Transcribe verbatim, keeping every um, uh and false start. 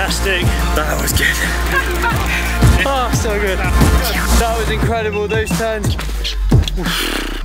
fantastic. That was good. Oh, so good. That was incredible, those turns.